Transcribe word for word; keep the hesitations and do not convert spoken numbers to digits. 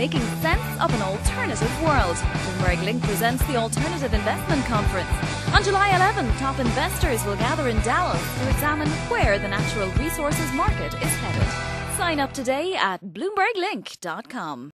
making sense of an alternative world. Bloomberg Link presents the Alternative Investment Conference. On July eleventh, top investors will gather in Dallas to examine where the natural resources market is headed. Sign up today at bloomberg link dot com.